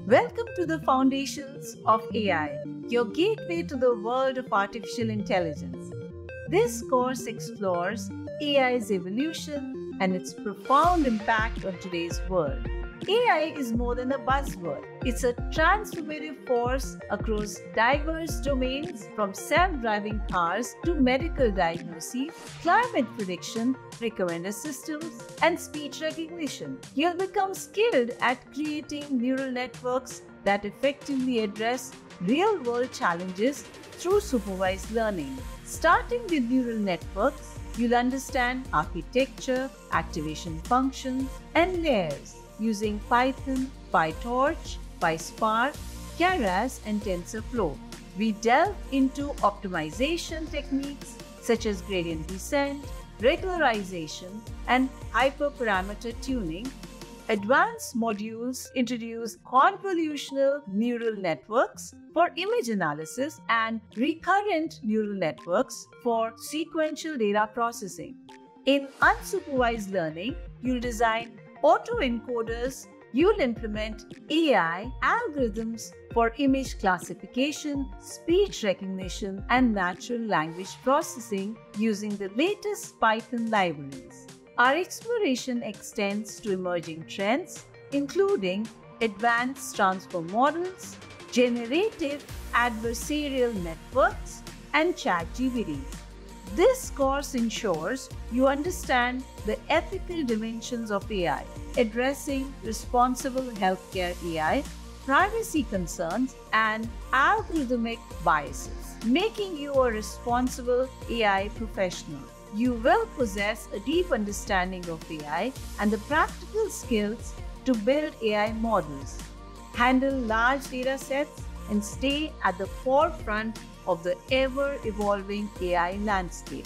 Welcome to the Foundations of AI, your gateway to the world of artificial intelligence. This course explores AI's evolution and its profound impact on today's world. AI is more than a buzzword. It's a transformative force across diverse domains from self-driving cars to medical diagnosis, climate prediction, recommender systems, and speech recognition. You'll become skilled at creating neural networks that effectively address real-world challenges through supervised learning. Starting with neural networks, you'll understand architecture, activation functions, and layers using Python, PyTorch, PySpark, Keras, and TensorFlow. We delve into optimization techniques such as gradient descent, regularization, and hyperparameter tuning. Advanced modules introduce convolutional neural networks for image analysis and recurrent neural networks for sequential data processing. In unsupervised learning, you'll design autoencoders. You'll implement AI algorithms for image classification, speech recognition, and natural language processing using the latest Python libraries. Our exploration extends to emerging trends, including advanced transfer models, generative adversarial networks, and ChatGPT. This course ensures you understand the ethical dimensions of AI, addressing responsible healthcare AI, privacy concerns, and algorithmic biases, making you a responsible AI professional. You will possess a deep understanding of AI and the practical skills to build AI models, handle large data sets, and stay at the forefront of the ever-evolving AI landscape.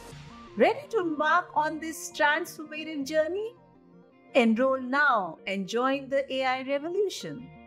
Ready to embark on this transformative journey? Enroll now and join the AI revolution.